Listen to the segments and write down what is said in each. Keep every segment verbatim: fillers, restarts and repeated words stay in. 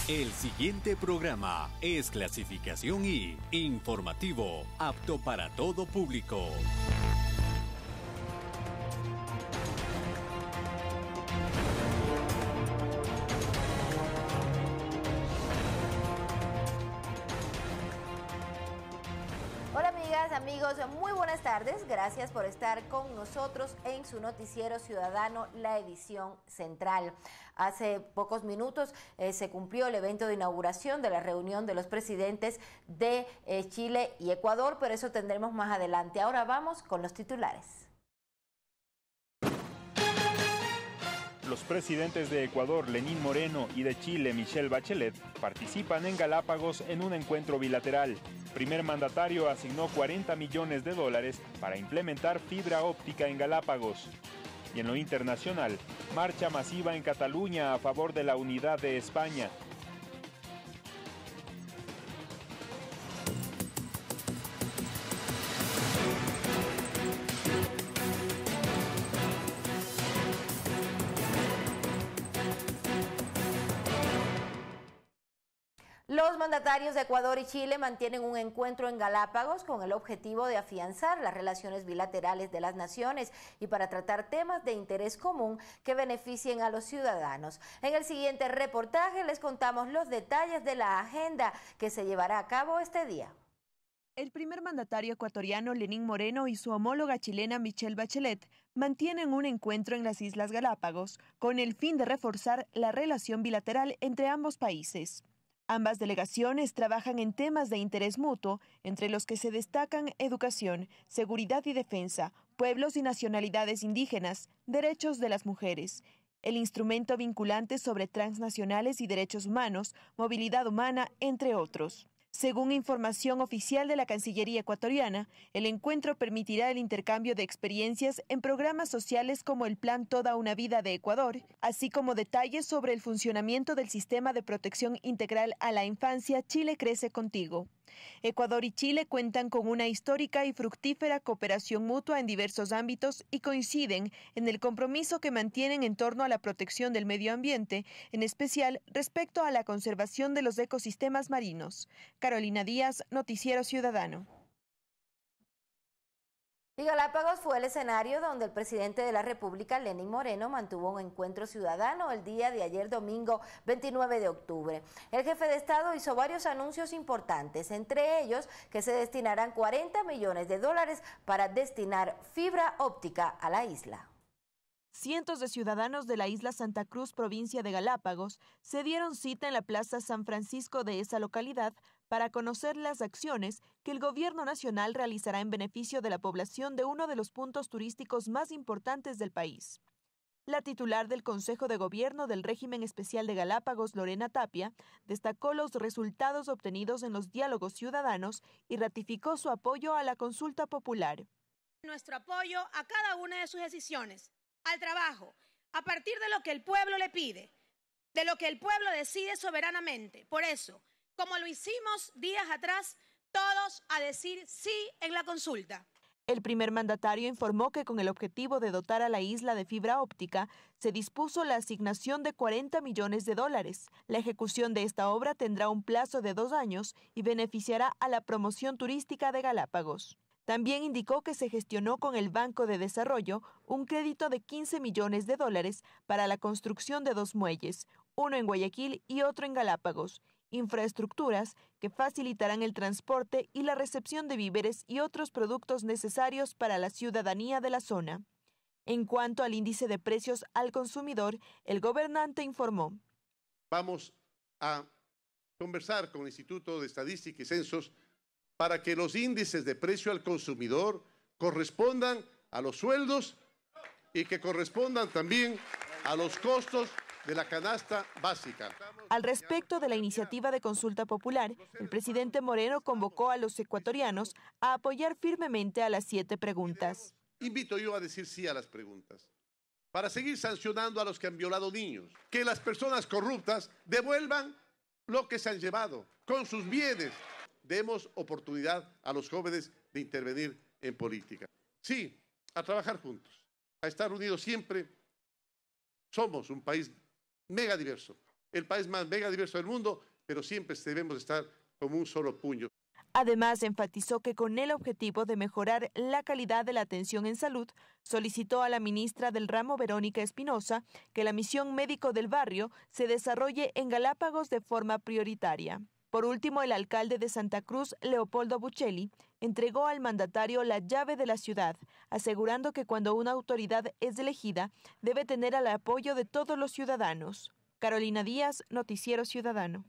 El siguiente programa es clasificación I, informativo, apto para todo público. Hola amigas, amigos, muy buenas tardes. Gracias por estar con nosotros en su noticiero ciudadano, la edición central. Hace pocos minutos eh, se cumplió el evento de inauguración de la reunión de los presidentes de eh, Chile y Ecuador, pero eso tendremos más adelante. Ahora vamos con los titulares. Los presidentes de Ecuador, Lenín Moreno, y de Chile, Michelle Bachelet, participan en Galápagos en un encuentro bilateral. Primer mandatario asignó cuarenta millones de dólares para implementar fibra óptica en Galápagos. Y en lo internacional, marcha masiva en Cataluña a favor de la unidad de España. Los mandatarios de Ecuador y Chile mantienen un encuentro en Galápagos con el objetivo de afianzar las relaciones bilaterales de las naciones y para tratar temas de interés común que beneficien a los ciudadanos. En el siguiente reportaje les contamos los detalles de la agenda que se llevará a cabo este día. El primer mandatario ecuatoriano Lenín Moreno y su homóloga chilena Michelle Bachelet mantienen un encuentro en las Islas Galápagos con el fin de reforzar la relación bilateral entre ambos países. Ambas delegaciones trabajan en temas de interés mutuo, entre los que se destacan educación, seguridad y defensa, pueblos y nacionalidades indígenas, derechos de las mujeres, el instrumento vinculante sobre transnacionales y derechos humanos, movilidad humana, entre otros. Según información oficial de la Cancillería ecuatoriana, el encuentro permitirá el intercambio de experiencias en programas sociales como el Plan Toda una Vida de Ecuador, así como detalles sobre el funcionamiento del Sistema de Protección Integral a la Infancia Chile Crece Contigo. Ecuador y Chile cuentan con una histórica y fructífera cooperación mutua en diversos ámbitos y coinciden en el compromiso que mantienen en torno a la protección del medio ambiente, en especial respecto a la conservación de los ecosistemas marinos. Carolina Díaz, Noticiero Ciudadano. Y Galápagos fue el escenario donde el presidente de la República, Lenín Moreno, mantuvo un encuentro ciudadano el día de ayer domingo veintinueve de octubre. El jefe de Estado hizo varios anuncios importantes, entre ellos que se destinarán cuarenta millones de dólares para destinar fibra óptica a la isla. Cientos de ciudadanos de la isla Santa Cruz, provincia de Galápagos, se dieron cita en la Plaza San Francisco de esa localidad para conocer las acciones que el gobierno nacional realizará en beneficio de la población de uno de los puntos turísticos más importantes del país. La titular del Consejo de Gobierno del Régimen Especial de Galápagos, Lorena Tapia, destacó los resultados obtenidos en los diálogos ciudadanos y ratificó su apoyo a la consulta popular. Nuestro apoyo a cada una de sus decisiones, al trabajo, a partir de lo que el pueblo le pide, de lo que el pueblo decide soberanamente. Por eso, como lo hicimos días atrás, todos a decir sí en la consulta. El primer mandatario informó que con el objetivo de dotar a la isla de fibra óptica, se dispuso la asignación de cuarenta millones de dólares. La ejecución de esta obra tendrá un plazo de dos años y beneficiará a la promoción turística de Galápagos. También indicó que se gestionó con el Banco de Desarrollo un crédito de quince millones de dólares para la construcción de dos muelles, uno en Guayaquil y otro en Galápagos, infraestructuras que facilitarán el transporte y la recepción de víveres y otros productos necesarios para la ciudadanía de la zona. En cuanto al índice de precios al consumidor, el gobernante informó: Vamos a conversar con el Instituto de Estadística y Censos para que los índices de precio al consumidor correspondan a los sueldos y que correspondan también a los costos de la canasta básica. Al respecto de la iniciativa de consulta popular, el presidente Moreno convocó a los ecuatorianos a apoyar firmemente a las siete preguntas. Invito yo a decir sí a las preguntas, para seguir sancionando a los que han violado niños, que las personas corruptas devuelvan lo que se han llevado con sus bienes. Demos oportunidad a los jóvenes de intervenir en política. Sí, a trabajar juntos, a estar unidos siempre. Somos un país mega diverso, el país más mega diverso del mundo, pero siempre debemos estar como un solo puño. Además, enfatizó que con el objetivo de mejorar la calidad de la atención en salud, solicitó a la ministra del ramo, Verónica Espinosa, que la misión médico del barrio se desarrolle en Galápagos de forma prioritaria. Por último, el alcalde de Santa Cruz, Leopoldo Buccelli, entregó al mandatario la llave de la ciudad, asegurando que cuando una autoridad es elegida, debe tener el apoyo de todos los ciudadanos. Carolina Díaz, Noticiero Ciudadano.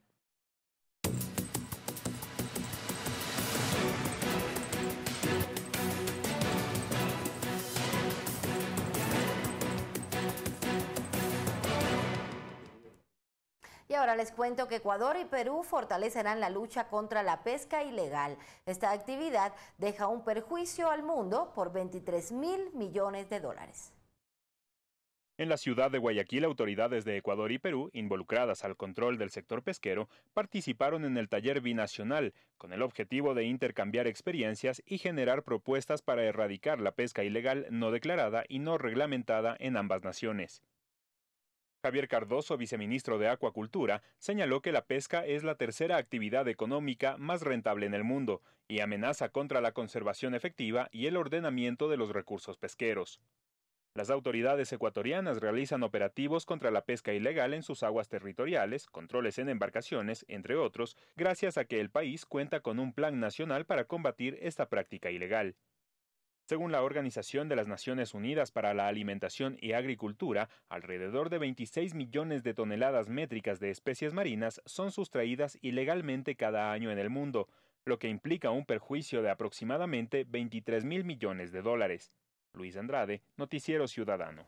Y ahora les cuento que Ecuador y Perú fortalecerán la lucha contra la pesca ilegal. Esta actividad deja un perjuicio al mundo por veintitrés mil millones de dólares. En la ciudad de Guayaquil, autoridades de Ecuador y Perú, involucradas al control del sector pesquero, participaron en el taller binacional, con el objetivo de intercambiar experiencias y generar propuestas para erradicar la pesca ilegal no declarada y no reglamentada en ambas naciones. Javier Cardoso, viceministro de Acuacultura, señaló que la pesca es la tercera actividad económica más rentable en el mundo y amenaza contra la conservación efectiva y el ordenamiento de los recursos pesqueros. Las autoridades ecuatorianas realizan operativos contra la pesca ilegal en sus aguas territoriales, controles en embarcaciones, entre otros, gracias a que el país cuenta con un plan nacional para combatir esta práctica ilegal. Según la Organización de las Naciones Unidas para la Alimentación y Agricultura, alrededor de veintiséis millones de toneladas métricas de especies marinas son sustraídas ilegalmente cada año en el mundo, lo que implica un perjuicio de aproximadamente veintitrés mil millones de dólares. Luis Andrade, Noticiero Ciudadano.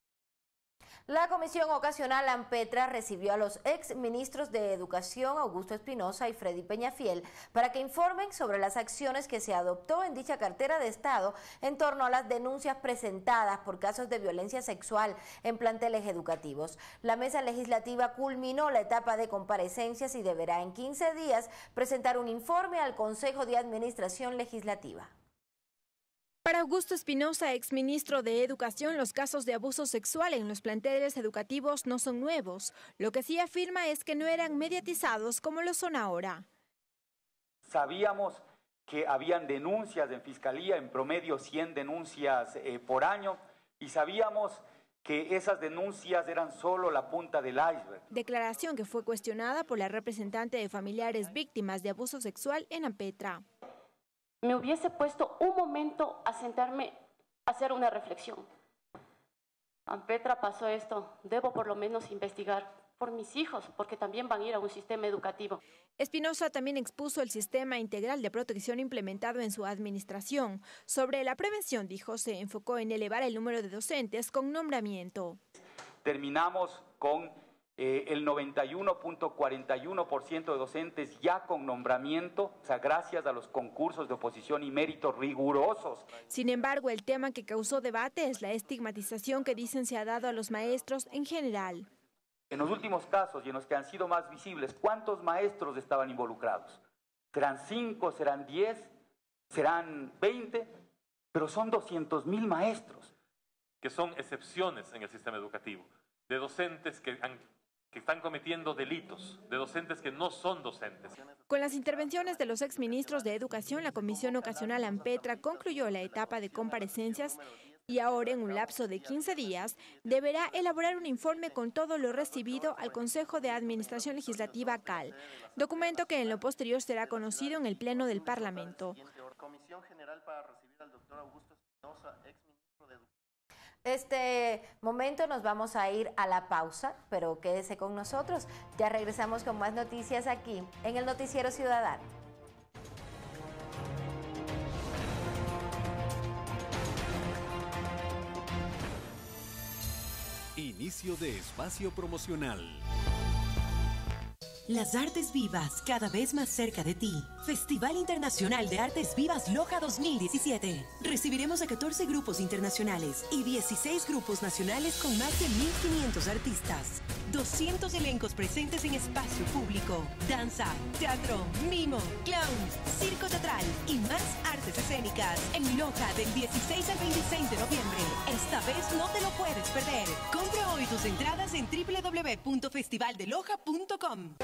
La Comisión Ocasional ANPETRA recibió a los ex ministros de Educación, Augusto Espinosa y Freddy Peñafiel, para que informen sobre las acciones que se adoptó en dicha cartera de Estado en torno a las denuncias presentadas por casos de violencia sexual en planteles educativos. La mesa legislativa culminó la etapa de comparecencias y deberá en quince días presentar un informe al Consejo de Administración Legislativa. Para Augusto Espinosa, exministro de Educación, los casos de abuso sexual en los planteles educativos no son nuevos. Lo que sí afirma es que no eran mediatizados como lo son ahora. Sabíamos que habían denuncias en fiscalía, en promedio cien denuncias eh, por año, y sabíamos que esas denuncias eran solo la punta del iceberg. Declaración que fue cuestionada por la representante de familiares víctimas de abuso sexual en ANPETRA. Me hubiese puesto un momento a sentarme a hacer una reflexión. ANPETRA pasó esto, debo por lo menos investigar por mis hijos, porque también van a ir a un sistema educativo. Espinosa también expuso el sistema integral de protección implementado en su administración. Sobre la prevención, dijo, se enfocó en elevar el número de docentes con nombramiento. Terminamos con Eh, el noventa y uno punto cuarenta y uno por ciento de docentes ya con nombramiento, o sea, gracias a los concursos de oposición y méritos rigurosos. Sin embargo, el tema que causó debate es la estigmatización que dicen se ha dado a los maestros en general. En los últimos casos y en los que han sido más visibles, ¿cuántos maestros estaban involucrados? ¿Serán cinco, serán diez, serán veinte? Pero son doscientos mil maestros. Que son excepciones en el sistema educativo, de docentes que han que están cometiendo delitos, de docentes que no son docentes. Con las intervenciones de los exministros de Educación, la Comisión Ocasional ANPETRA concluyó la etapa de comparecencias y ahora, en un lapso de quince días, deberá elaborar un informe con todo lo recibido al Consejo de Administración Legislativa C A L, documento que en lo posterior será conocido en el Pleno del Parlamento. Comisión General para recibir al doctor Augusto Espinosa, exministro de Educación. Este momento nos vamos a ir a la pausa, pero quédese con nosotros. Ya regresamos con más noticias aquí en el Noticiero Ciudadano. Inicio de espacio promocional. Las artes vivas cada vez más cerca de ti. Festival Internacional de Artes Vivas Loja dos mil diecisiete. Recibiremos a catorce grupos internacionales y dieciséis grupos nacionales con más de mil quinientos artistas. doscientos elencos presentes en espacio público. Danza, teatro, mimo, clowns, circo teatral y más artes escénicas. En Loja del dieciséis al veintiséis de noviembre. Esta vez no te lo puedes perder. Compra hoy tus entradas en doble u doble u doble u punto festival de loja punto com.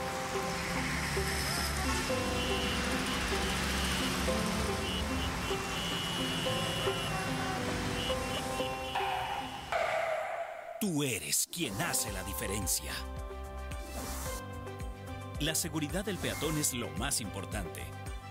Tú eres quien hace la diferencia. La seguridad del peatón es lo más importante.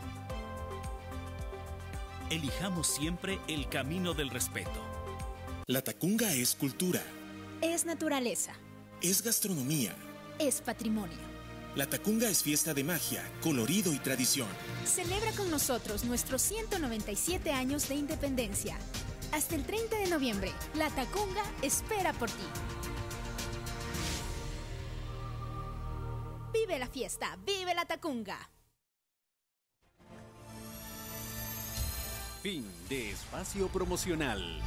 Elijamos siempre el camino del respeto. La Tacunga es cultura. Es naturaleza. Es gastronomía. Es patrimonio. La Tacunga es fiesta de magia, colorido y tradición. Celebra con nosotros nuestros ciento noventa y siete años de independencia. Hasta el treinta de noviembre, La Tacunga espera por ti. Vive la fiesta, vive La Tacunga. Fin de espacio promocional.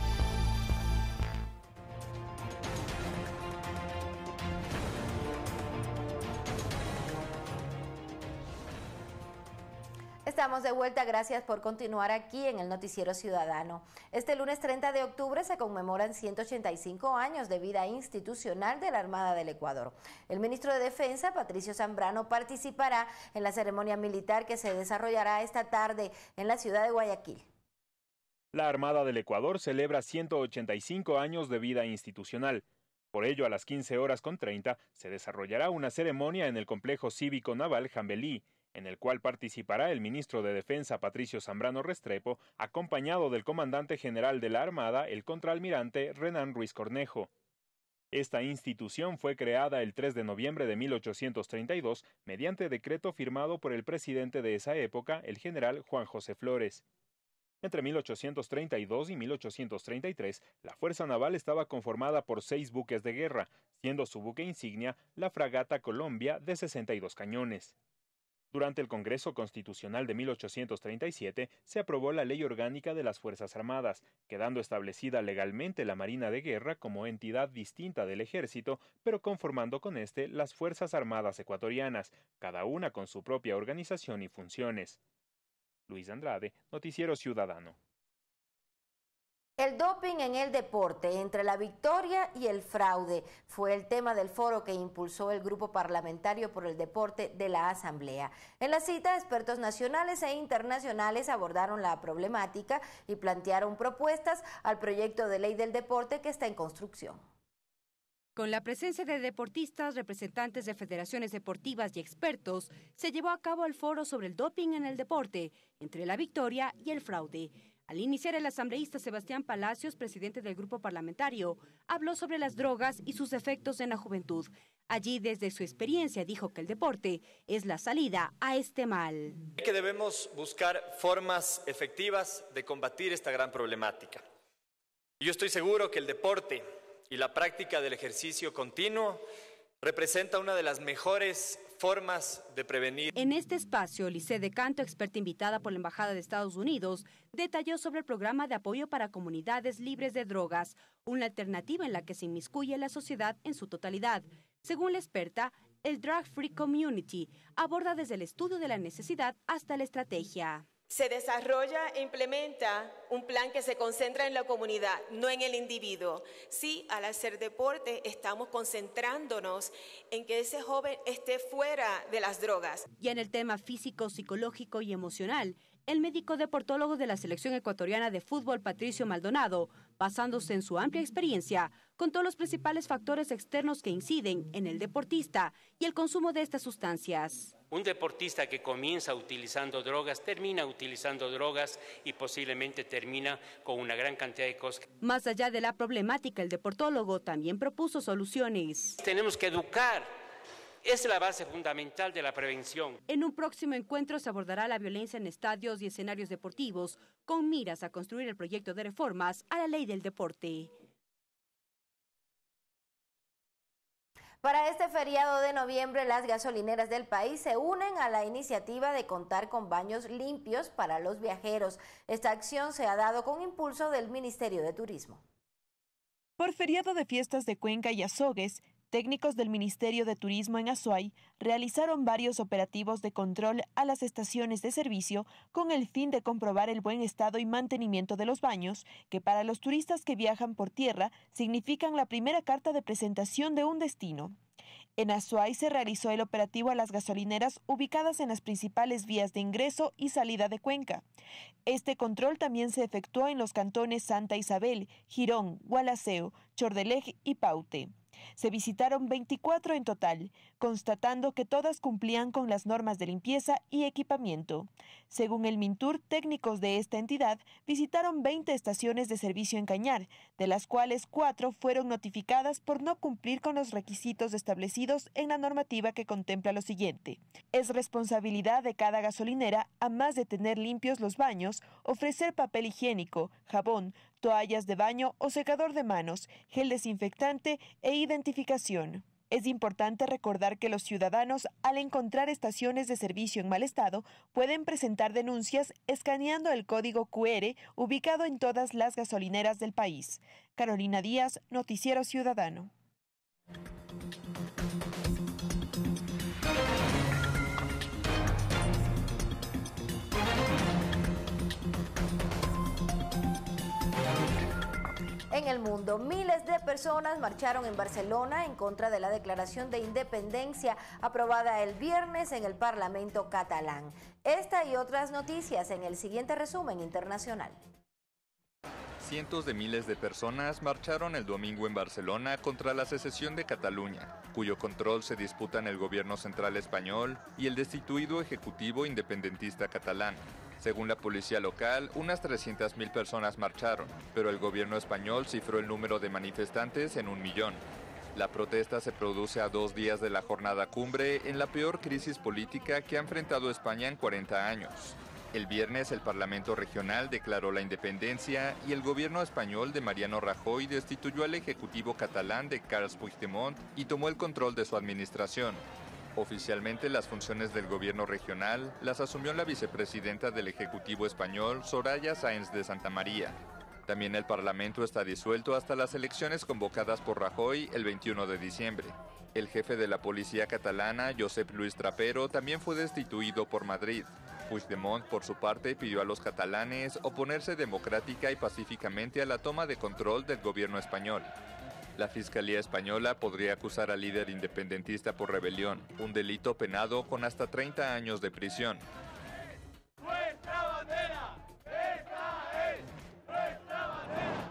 Estamos de vuelta, gracias por continuar aquí en el Noticiero Ciudadano. Este lunes treinta de octubre se conmemoran ciento ochenta y cinco años de vida institucional de la Armada del Ecuador. El ministro de Defensa, Patricio Zambrano, participará en la ceremonia militar que se desarrollará esta tarde en la ciudad de Guayaquil. La Armada del Ecuador celebra ciento ochenta y cinco años de vida institucional. Por ello, a las quince horas con treinta se desarrollará una ceremonia en el complejo cívico naval Jambelí, en el cual participará el ministro de Defensa Patricio Zambrano Restrepo, acompañado del comandante general de la Armada, el contraalmirante Renan Ruiz Cornejo. Esta institución fue creada el tres de noviembre de mil ochocientos treinta y dos mediante decreto firmado por el presidente de esa época, el general Juan José Flores. Entre mil ochocientos treinta y dos y mil ochocientos treinta y tres, la Fuerza Naval estaba conformada por seis buques de guerra, siendo su buque insignia la fragata Colombia de sesenta y dos cañones. Durante el Congreso Constitucional de mil ochocientos treinta y siete se aprobó la Ley Orgánica de las Fuerzas Armadas, quedando establecida legalmente la Marina de Guerra como entidad distinta del Ejército, pero conformando con este las Fuerzas Armadas ecuatorianas, cada una con su propia organización y funciones. Luis Andrade, Noticiero Ciudadano. El doping en el deporte, entre la victoria y el fraude, fue el tema del foro que impulsó el Grupo Parlamentario por el Deporte de la Asamblea. En la cita, expertos nacionales e internacionales abordaron la problemática y plantearon propuestas al proyecto de ley del deporte que está en construcción. Con la presencia de deportistas, representantes de federaciones deportivas y expertos, se llevó a cabo el foro sobre el doping en el deporte, entre la victoria y el fraude. Al iniciar, el asambleísta Sebastián Palacios, presidente del grupo parlamentario, habló sobre las drogas y sus efectos en la juventud. Allí, desde su experiencia, dijo que el deporte es la salida a este mal. Que debemos buscar formas efectivas de combatir esta gran problemática. Yo estoy seguro que el deporte y la práctica del ejercicio continuo representa una de las mejores formas de prevenir. En este espacio, Lice de Canto, experta invitada por la Embajada de Estados Unidos, detalló sobre el programa de apoyo para comunidades libres de drogas, una alternativa en la que se inmiscuye la sociedad en su totalidad. Según la experta, el Drug Free Community aborda desde el estudio de la necesidad hasta la estrategia. Se desarrolla e implementa un plan que se concentra en la comunidad, no en el individuo. Sí, al hacer deporte estamos concentrándonos en que ese joven esté fuera de las drogas. Y en el tema físico, psicológico y emocional, el médico deportólogo de la selección ecuatoriana de fútbol, Patricio Maldonado, basándose en su amplia experiencia, contó los principales factores externos que inciden en el deportista y el consumo de estas sustancias. Un deportista que comienza utilizando drogas, termina utilizando drogas y posiblemente termina con una gran cantidad de cosas. Más allá de la problemática, el deportólogo también propuso soluciones. Tenemos que educar. Es la base fundamental de la prevención. En un próximo encuentro se abordará la violencia en estadios y escenarios deportivos, con miras a construir el proyecto de reformas a la ley del deporte. Para este feriado de noviembre, las gasolineras del país se unen a la iniciativa de contar con baños limpios para los viajeros. Esta acción se ha dado con impulso del Ministerio de Turismo. Por feriado de fiestas de Cuenca y Azogues, técnicos del Ministerio de Turismo en Azuay realizaron varios operativos de control a las estaciones de servicio con el fin de comprobar el buen estado y mantenimiento de los baños, que para los turistas que viajan por tierra significan la primera carta de presentación de un destino. En Azuay se realizó el operativo a las gasolineras ubicadas en las principales vías de ingreso y salida de Cuenca. Este control también se efectuó en los cantones Santa Isabel, Girón, Gualaceo, Chordelej y Paute. Se visitaron veinticuatro en total, constatando que todas cumplían con las normas de limpieza y equipamiento. Según el Mintur, técnicos de esta entidad visitaron veinte estaciones de servicio en Cañar, de las cuales cuatro fueron notificadas por no cumplir con los requisitos establecidos en la normativa que contempla lo siguiente. Es responsabilidad de cada gasolinera, a más de tener limpios los baños, ofrecer papel higiénico, jabón, toallas de baño o secador de manos, gel desinfectante e identificación. Es importante recordar que los ciudadanos, al encontrar estaciones de servicio en mal estado, pueden presentar denuncias escaneando el código cu erre ubicado en todas las gasolineras del país. Carolina Díaz, Noticiero Ciudadano. En el mundo, miles de personas marcharon en Barcelona en contra de la declaración de independencia aprobada el viernes en el Parlamento catalán. Esta y otras noticias en el siguiente resumen internacional. Cientos de miles de personas marcharon el domingo en Barcelona contra la secesión de Cataluña, cuyo control se disputan el gobierno central español y el destituido Ejecutivo Independentista catalán. Según la policía local, unas trescientas mil personas marcharon, pero el gobierno español cifró el número de manifestantes en un millón. La protesta se produce a dos días de la jornada cumbre en la peor crisis política que ha enfrentado España en cuarenta años. El viernes el Parlamento Regional declaró la independencia y el gobierno español de Mariano Rajoy destituyó al Ejecutivo catalán de Carles Puigdemont y tomó el control de su administración. Oficialmente las funciones del gobierno regional las asumió la vicepresidenta del Ejecutivo español, Soraya Sáenz de Santamaría. También el Parlamento está disuelto hasta las elecciones convocadas por Rajoy el veintiuno de diciembre. El jefe de la policía catalana, Josep Luis Trapero, también fue destituido por Madrid. Puigdemont, por su parte, pidió a los catalanes oponerse democrática y pacíficamente a la toma de control del gobierno español. La Fiscalía Española podría acusar al líder independentista por rebelión, un delito penado con hasta treinta años de prisión. ¡Nuestra bandera! ¡Esta es nuestra bandera!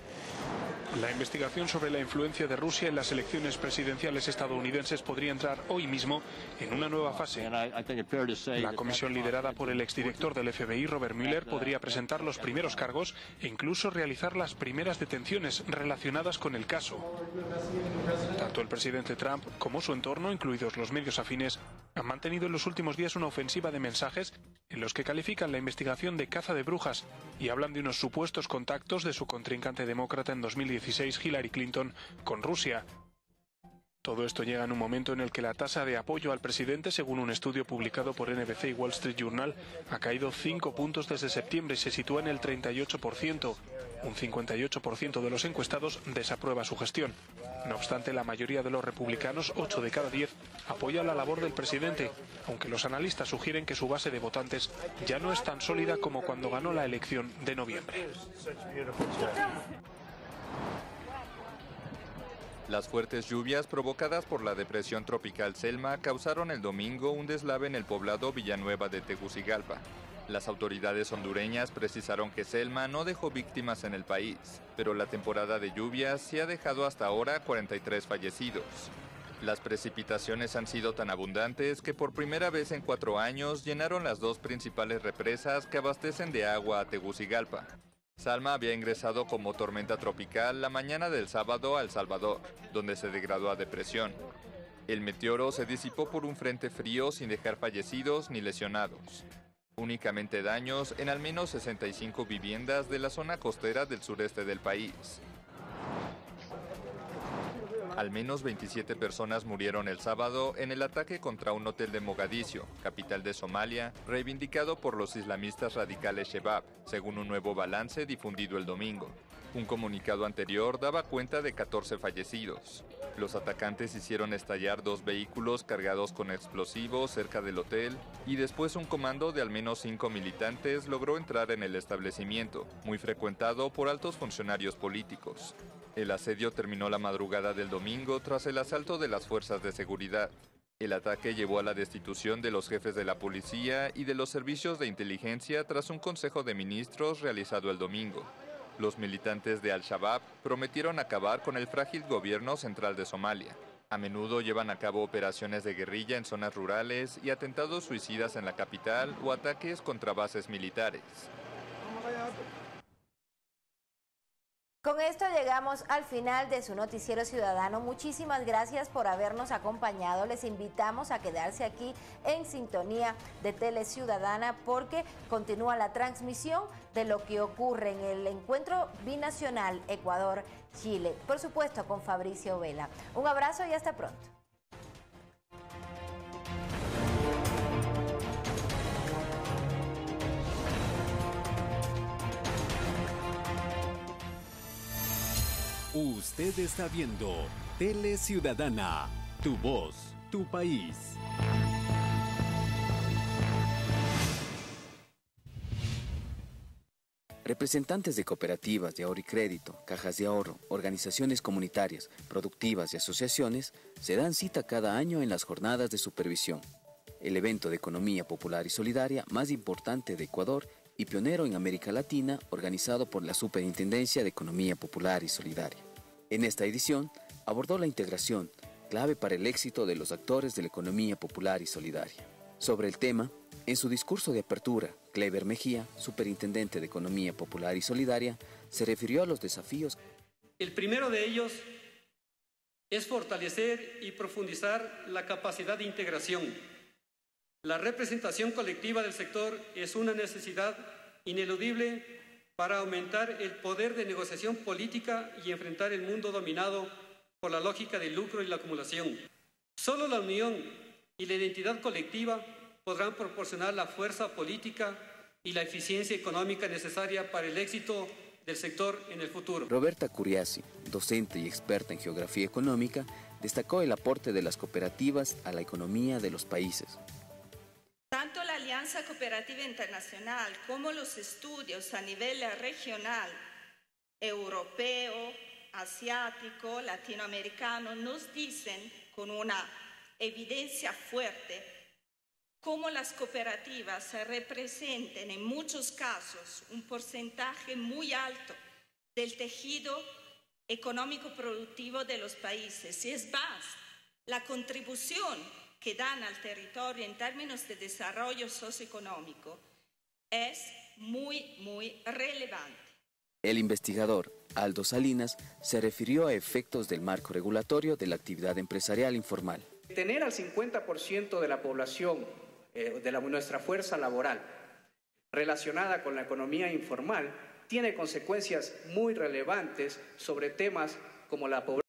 La investigación sobre la influencia de Rusia en las elecciones presidenciales estadounidenses podría entrar hoy mismo en una nueva fase. La comisión liderada por el exdirector del F B I, Robert Mueller, podría presentar los primeros cargos e incluso realizar las primeras detenciones relacionadas con el caso. Tanto el presidente Trump como su entorno, incluidos los medios afines, han mantenido en los últimos días una ofensiva de mensajes en los que califican la investigación de caza de brujas y hablan de unos supuestos contactos de su contrincante demócrata en dos mil dieciséis, Hillary Clinton, con Rusia. Todo esto llega en un momento en el que la tasa de apoyo al presidente, según un estudio publicado por N B C y Wall Street Journal, ha caído cinco puntos desde septiembre y se sitúa en el treinta y ocho por ciento. Un cincuenta y ocho por ciento de los encuestados desaprueba su gestión. No obstante, la mayoría de los republicanos, ocho de cada diez, apoya la labor del presidente, aunque los analistas sugieren que su base de votantes ya no es tan sólida como cuando ganó la elección de noviembre. Las fuertes lluvias provocadas por la depresión tropical Selma causaron el domingo un deslave en el poblado Villanueva de Tegucigalpa. Las autoridades hondureñas precisaron que Selma no dejó víctimas en el país, pero la temporada de lluvias sí ha dejado hasta ahora cuarenta y tres fallecidos. Las precipitaciones han sido tan abundantes que por primera vez en cuatro años llenaron las dos principales represas que abastecen de agua a Tegucigalpa. Salma había ingresado como tormenta tropical la mañana del sábado a El Salvador, donde se degradó a depresión. El meteoro se disipó por un frente frío sin dejar fallecidos ni lesionados. Únicamente daños en al menos sesenta y cinco viviendas de la zona costera del sureste del país. Al menos veintisiete personas murieron el sábado en el ataque contra un hotel de Mogadiscio, capital de Somalia, reivindicado por los islamistas radicales Shebab, según un nuevo balance difundido el domingo. Un comunicado anterior daba cuenta de catorce fallecidos. Los atacantes hicieron estallar dos vehículos cargados con explosivos cerca del hotel y después un comando de al menos cinco militantes logró entrar en el establecimiento, muy frecuentado por altos funcionarios políticos. El asedio terminó la madrugada del domingo tras el asalto de las fuerzas de seguridad. El ataque llevó a la destitución de los jefes de la policía y de los servicios de inteligencia tras un consejo de ministros realizado el domingo. Los militantes de Al-Shabaab prometieron acabar con el frágil gobierno central de Somalia. A menudo llevan a cabo operaciones de guerrilla en zonas rurales y atentados suicidas en la capital o ataques contra bases militares. Con esto llegamos al final de su noticiero ciudadano. Muchísimas gracias por habernos acompañado. Les invitamos a quedarse aquí en sintonía de Tele Ciudadana porque continúa la transmisión de lo que ocurre en el encuentro binacional Ecuador-Chile. Por supuesto con Fabricio Vela. Un abrazo y hasta pronto. Usted está viendo Tele Ciudadana, tu voz, tu país. Representantes de cooperativas de ahorro y crédito, cajas de ahorro, organizaciones comunitarias, productivas y asociaciones se dan cita cada año en las jornadas de supervisión, el evento de economía popular y solidaria más importante de Ecuador y pionero en América Latina, organizado por la Superintendencia de Economía Popular y Solidaria. En esta edición, abordó la integración, clave para el éxito de los actores de la economía popular y solidaria. Sobre el tema, en su discurso de apertura, Clever Mejía, Superintendente de Economía Popular y Solidaria, se refirió a los desafíos. El primero de ellos es fortalecer y profundizar la capacidad de integración. La representación colectiva del sector es una necesidad ineludible para aumentar el poder de negociación política y enfrentar el mundo dominado por la lógica del lucro y la acumulación. Solo la unión y la identidad colectiva podrán proporcionar la fuerza política y la eficiencia económica necesaria para el éxito del sector en el futuro. Roberta Curiasi, docente y experta en geografía económica, destacó el aporte de las cooperativas a la economía de los países. Tanto la Alianza Cooperativa Internacional como los estudios a nivel regional, europeo, asiático, latinoamericano, nos dicen con una evidencia fuerte cómo las cooperativas representan en muchos casos un porcentaje muy alto del tejido económico productivo de los países. Y es más, la contribución que dan al territorio en términos de desarrollo socioeconómico es muy, muy relevante. El investigador Aldo Salinas se refirió a efectos del marco regulatorio de la actividad empresarial informal. Tener al cincuenta por ciento de la población, eh, de la, nuestra fuerza laboral, relacionada con la economía informal, tiene consecuencias muy relevantes sobre temas como la pobreza.